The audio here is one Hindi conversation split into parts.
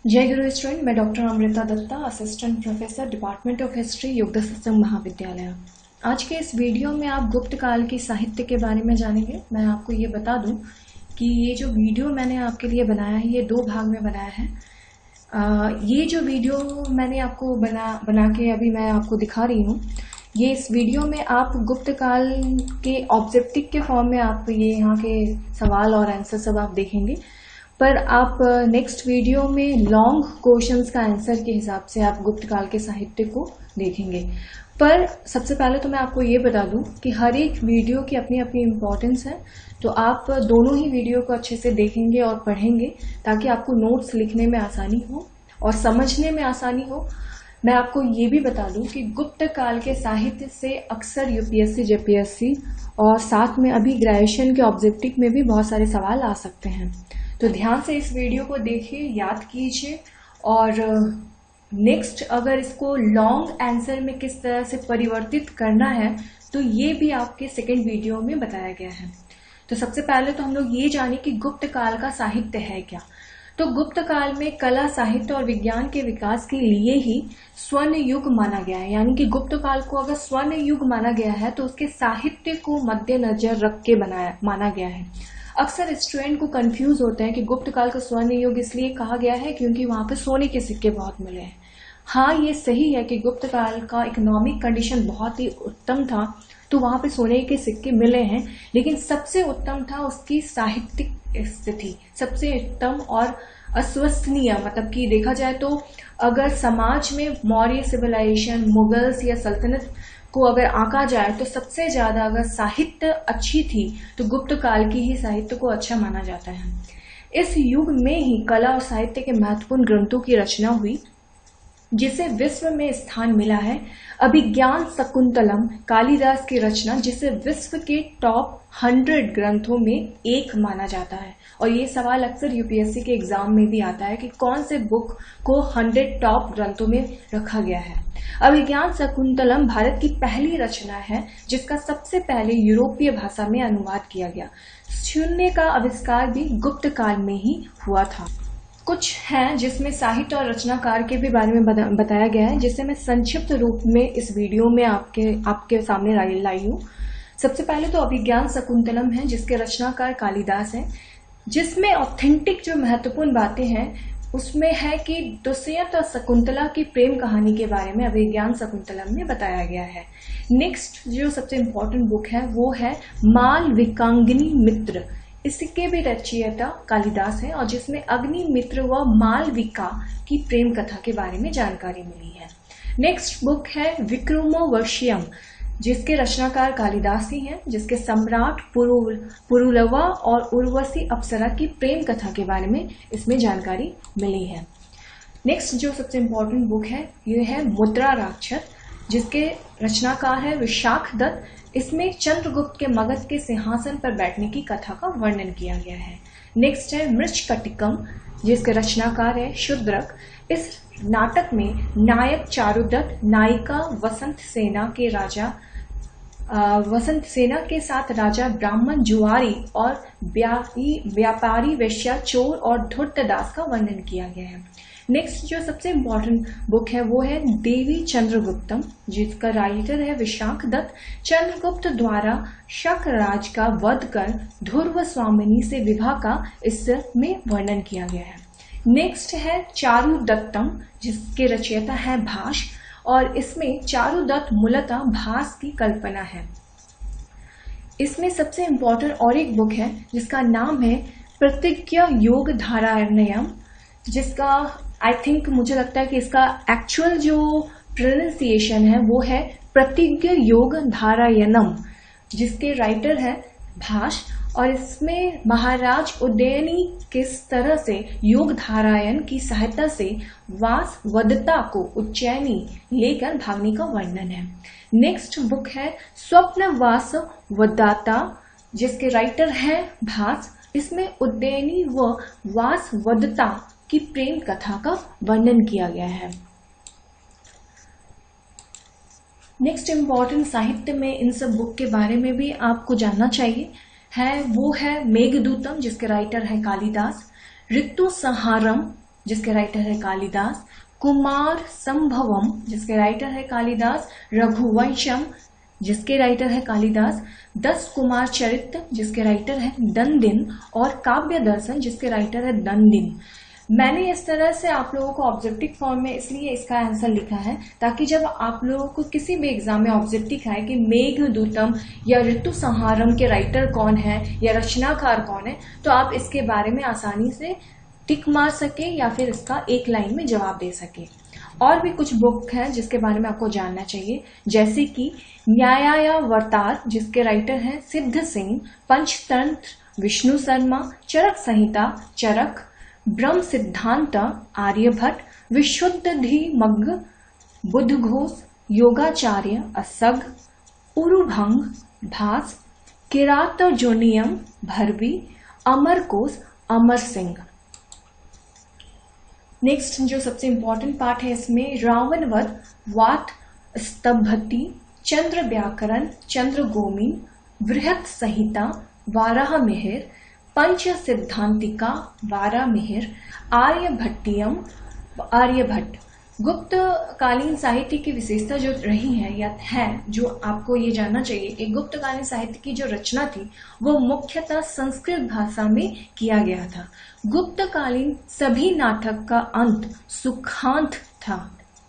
जय गुरु स्टूडेंट, मैं doctor Amrita Datta, assistant professor, department of history, Yukt Satsang महाविद्यालय। आज के इस वीडियो में आप गुप्त काल की साहित्य के बारे में जानेंगे। मैं आपको ये बता दूं कि ये जो वीडियो मैंने आपके लिए बनाया है, ये 2 भाग में बनाया है। ये जो वीडियो मैंने आपको बना के अभी मैं आपको दिखा रही हूँ, ये इस वीडियो में आप गुप्त काल के ऑब्जेक्टिव के फॉर्म में आप ये यहाँ के सवाल और आंसर सब आप देखेंगे, पर आप नेक्स्ट वीडियो में लॉन्ग क्वेश्चंस का आंसर के हिसाब से आप गुप्त काल के साहित्य को देखेंगे। पर सबसे पहले तो मैं आपको ये बता दूं कि हर एक वीडियो की अपनी अपनी इम्पोर्टेंस है, तो आप दोनों ही वीडियो को अच्छे से देखेंगे और पढ़ेंगे ताकि आपको नोट्स लिखने में आसानी हो और समझने में आसानी हो। मैं आपको ये भी बता दूं कि गुप्त काल के साहित्य से अक्सर यूपीएससी, जेपीएससी और साथ में अभी ग्रेजुएशन के ऑब्जेक्टिव में भी बहुत सारे सवाल आ सकते हैं। तो ध्यान से इस वीडियो को देखिए, याद कीजिए और नेक्स्ट अगर इसको लॉन्ग आंसर में किस तरह से परिवर्तित करना है तो ये भी आपके सेकंड वीडियो में बताया गया है। तो सबसे पहले तो हम लोग ये जाने कि गुप्त काल का साहित्य है क्या। तो गुप्त काल में कला, साहित्य और विज्ञान के विकास के लिए ही स्वर्ण युग माना गया है। यानी कि गुप्त काल को अगर स्वर्ण युग माना गया है तो उसके साहित्य को मद्देनजर रख के माना गया है। अक्सर स्टूडेंट को कंफ्यूज होते हैं कि गुप्त काल का स्वर्ण युग इसलिए कहा गया है क्योंकि वहां पे सोने के सिक्के बहुत मिले हैं। हाँ, ये सही है कि गुप्त काल का इकोनॉमिक कंडीशन बहुत ही उत्तम था, तो वहां पे सोने के सिक्के मिले हैं, लेकिन सबसे उत्तम था उसकी साहित्यिक स्थिति, सबसे उत्तम और अविश्वसनीय। मतलब कि देखा जाए तो अगर समाज में मौर्य सिविलाइजेशन, मुगल्स या सल्तनत को अगर आंका जाए तो सबसे ज्यादा अगर साहित्य अच्छी थी तो गुप्त काल की ही साहित्य को अच्छा माना जाता है। इस युग में ही कला और साहित्य के महत्वपूर्ण ग्रंथों की रचना हुई जिसे विश्व में स्थान मिला है। अभिज्ञान शकुंतलम कालिदास की रचना, जिसे विश्व के टॉप 100 ग्रंथों में एक माना जाता है। और ये सवाल अक्सर यूपीएससी के एग्जाम में भी आता है कि कौन से बुक को 100 टॉप ग्रंथों में रखा गया है। अभिज्ञान शकुंतलम भारत की पहली रचना है जिसका सबसे पहले यूरोपीय भाषा में अनुवाद किया गया। शून्य का आविष्कार भी गुप्त काल में ही हुआ था। कुछ हैं जिसमें साहित्य और रचनाकार के भी बारे में बताया गया है, जिसे मैं संक्षिप्त रूप में इस वीडियो में आपके सामने लाई हूँ। सबसे पहले तो अभिज्ञान शकुंतलम है जिसके रचनाकार कालिदास हैं, जिसमें ऑथेंटिक जो महत्वपूर्ण बातें हैं उसमें है कि दुष्यंत और शकुंतला की प्रेम कहानी के बारे में अभिज्ञान शकुंतलम में बताया गया है। नेक्स्ट जो सबसे इम्पोर्टेंट बुक है वो है मालविकाग्नि मित्र। इसके भी रचयिता कालिदास है और जिसमें अग्निमित्र व मालविका की प्रेम कथा के बारे में जानकारी मिली है। नेक्स्ट बुक है विक्रमोर्वशीयम, जिसके रचनाकार कालिदास ही हैं, जिसके सम्राट पुरुलवा और उर्वशी अप्सरा की प्रेम कथा के बारे में इसमें जानकारी मिली है। नेक्स्ट जो सबसे इम्पोर्टेंट बुक है ये है मुद्रा राक्षस, जिसके रचनाकार है विशाख दत्त। इसमें चंद्रगुप्त के मगध के सिंहासन पर बैठने की कथा का वर्णन किया गया है। नेक्स्ट है मृच्छकटिकम, जिसके रचनाकार है शूद्रक। इस नाटक में नायक चारुदत्त नायिका वसंत सेना के साथ राजा ब्राह्मण जुआरी और व्यापारी वेश्या चोर और धूर्तदास का वर्णन किया गया है। नेक्स्ट जो सबसे इम्पोर्टेंट बुक है वो है देवी चंद्रगुप्तम, जिसका राइटर है विशाख दत्त। चंद्रगुप्त द्वारा शक राज का वध कर ध्रुव स्वामिनी से विवाह का इसमें वर्णन किया गया है। नेक्स्ट है चारुदत्तम, जिसके रचयिता है भास, और इसमें चारुदत्त मूलतः भास की कल्पना है। इसमें सबसे इम्पोर्टेंट और एक बुक है जिसका नाम है प्रतिज्ञा योग धारायणयम, जिसका आई थिंक मुझे लगता है कि इसका एक्चुअल जो प्रोनाउंसिएशन है वो है प्रतिज्ञा योग धारायणम, जिसके राइटर है भास। और इसमें महाराज उदयनी किस तरह से योग धारायण की सहायता से वासवदत्ता को उज्जैनी लेकर भागने का वर्णन है। नेक्स्ट बुक है स्वप्न वासवदत्ता, जिसके राइटर है भास। इसमें उज्जैनी व वासवदत्ता की प्रेम कथा का वर्णन किया गया है। नेक्स्ट इम्पोर्टेंट साहित्य में इन सब बुक के बारे में भी आपको जानना चाहिए है वो है मेघदूतम, जिसके राइटर है कालिदास। ऋतु संहारम, जिसके राइटर है कालिदास, कुमार संभवम जिसके राइटर है कालिदास, रघुवंशम जिसके राइटर है कालिदास, 10 कुमार चरित्र जिसके राइटर है दंदिन, और काव्य दर्शन जिसके राइटर है दंदिन। मैंने इस तरह से आप लोगों को ऑब्जेक्टिव फॉर्म में इसलिए इसका आंसर लिखा है ताकि जब आप लोगों को किसी भी एग्जाम में ऑब्जेक्टिव आए कि मेघदूतम या ऋतु संहारम के राइटर कौन है या रचनाकार कौन है, तो आप इसके बारे में आसानी से टिक मार सके या फिर इसका एक लाइन में जवाब दे सके। और भी कुछ बुक हैं जिसके बारे में आपको जानना चाहिए, जैसे कि न्यायावतार जिसके राइटर हैं सिद्ध सिंह, पंचतंत्र विष्णु शर्मा, चरक संहिता चरक, ब्रह्म सिद्धांत आर्यभट्ट, विशुद्धधिमग्ग बुद्धघोष, योगाचार्य असग, उरुभंग भास, किरातर्जुनीयम भरवी, अमरकोश अमर सिंह। नेक्स्ट जो सबसे इंपॉर्टेंट पार्ट है इसमें रावणवध, वात स्तंभति, चंद्र व्याकरण, चंद्र गोमिन, बृहत संहिता, वाराह मिहिर, पंच सिद्धांतिका, वारा मिहिर, आर्यभट्टियम आर्यभट्ट। गुप्त कालीन साहित्य की विशेषता जो रही है या है जो आपको ये जानना चाहिए कि गुप्त कालीन साहित्य की जो रचना थी वो मुख्यतः संस्कृत भाषा में किया गया था। गुप्त कालीन सभी नाटक का अंत सुखांत था।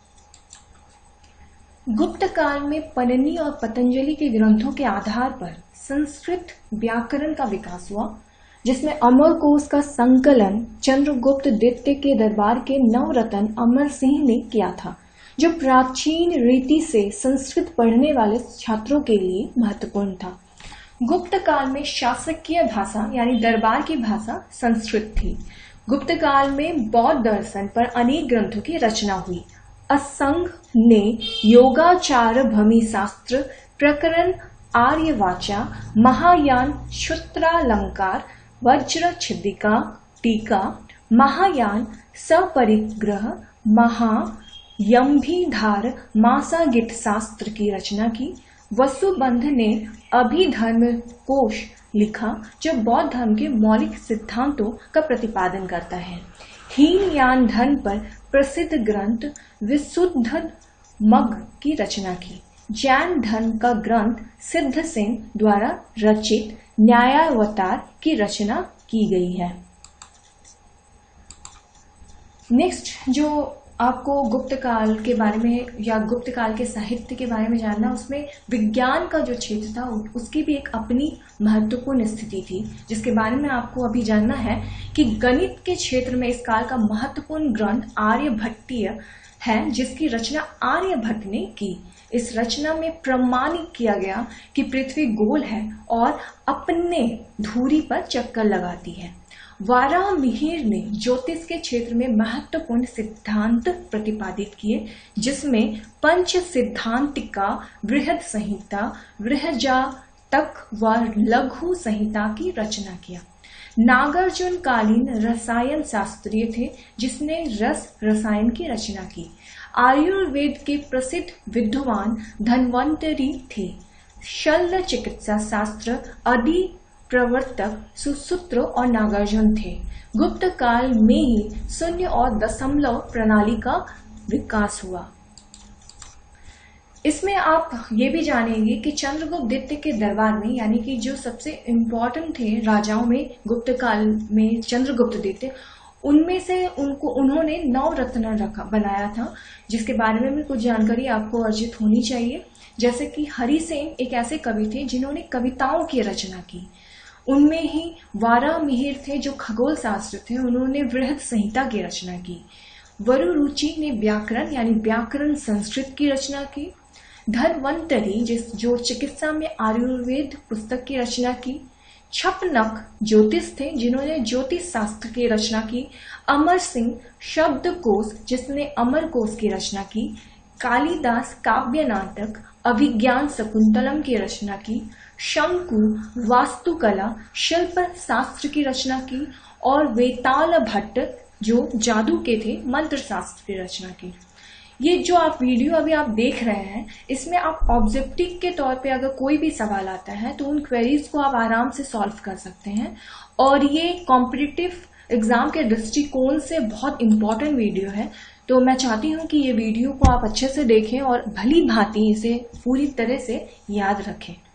गुप्त काल में पननी और पतंजलि के ग्रंथों के आधार पर संस्कृत व्याकरण का विकास हुआ, जिसमें अमरकोश का संकलन चंद्रगुप्त द्वितीय के दरबार के नवरत्न अमर सिंह ने किया था, जो प्राचीन रीति से संस्कृत पढ़ने वाले छात्रों के लिए महत्वपूर्ण था। गुप्त काल में शासकीय भाषा यानी दरबार की भाषा संस्कृत थी। गुप्त काल में बौद्ध दर्शन पर अनेक ग्रंथों की रचना हुई। असंग ने योगाचार भूमि शास्त्र प्रकरण, आर्यवाचा, महायान सूत्रालंकार, वज्र छिद्दिका टीका, महायान सपरिग्रह, महायंभिधार मासागित शास्त्र की रचना की। वसुबंध ने अभिधर्म कोश लिखा जो बौद्ध धर्म के मौलिक सिद्धांतों का प्रतिपादन करता है। हीनयान धर्म पर प्रसिद्ध ग्रंथ विशुद्धमग्ग की रचना की। जैन धर्म का ग्रंथ सिद्ध सिंह द्वारा रचित न्यायावतार की रचना की गई है। नेक्स्ट जो आपको गुप्त काल के बारे में या गुप्त काल के साहित्य के बारे में जानना, उसमें विज्ञान का जो क्षेत्र था उसकी भी एक अपनी महत्वपूर्ण स्थिति थी, जिसके बारे में आपको अभी जानना है कि गणित के क्षेत्र में इस काल का महत्वपूर्ण ग्रंथ आर्यभट्टीय है, जिसकी रचना आर्यभट्ट ने की। इस रचना में प्रमाणित किया गया कि पृथ्वी गोल है और अपने धुरी पर चक्कर लगाती है। वाराह मिहिर ने ज्योतिष के क्षेत्र में महत्वपूर्ण सिद्धांत प्रतिपादित किए, जिसमें पंच सिद्धांतिका, बृहद संहिता, बृहज्जातक व लघु संहिता की रचना किया। नागार्जुन कालीन रसायन शास्त्रीय थे, जिसने रस रसायन की रचना की। आयुर्वेद के प्रसिद्ध विद्वान धन्वंतरी थे। शल्य चिकित्सा शास्त्र आदि प्रवर्तक सुसूत्र और नागार्जुन थे। गुप्त काल में ही शून्य और दशमलव प्रणाली का विकास हुआ। इसमें आप ये भी जानेंगे कि चंद्रगुप्त द्वितीय के दरबार में, यानी कि जो सबसे इम्पोर्टेंट थे राजाओं में गुप्त काल में चंद्रगुप्त द्वितीय, उनमें से उन्होंने नवरत्न बनाया था, जिसके बारे में भी कुछ जानकारी आपको अर्जित होनी चाहिए। जैसे कि हरिसेन एक ऐसे कवि थे जिन्होंने कविताओं की रचना की। उनमें ही वाराह मिहिर थे जो खगोल शास्त्र थे, उन्होंने बृहद संहिता की रचना की। वरुरुचि ने व्याकरण यानी व्याकरण संस्कृत की रचना की। धन्वंतरी जो चिकित्सा में आयुर्वेद पुस्तक की रचना की। छपनक ज्योतिष थे जिन्होंने ज्योतिष शास्त्र की रचना की। अमर सिंह शब्दकोश जिसने अमरकोश की रचना की। कालिदास काव्य नाटक अभिज्ञान शकुंतलम की रचना की। शंकु वास्तुकला शिल्प शास्त्र की रचना की। और वेताल भट्ट जो जादू के थे मंत्र शास्त्र की रचना की। ये जो आप वीडियो अभी आप देख रहे हैं, इसमें आप ऑब्जेक्टिव के तौर पे अगर कोई भी सवाल आता है तो उन क्वेरीज को आप आराम से सॉल्व कर सकते हैं। और ये कॉम्पिटिटिव एग्जाम के दृष्टिकोण से बहुत इम्पोर्टेंट वीडियो है। तो मैं चाहती हूँ कि ये वीडियो को आप अच्छे से देखें और भली भांति इसे पूरी तरह से याद रखें।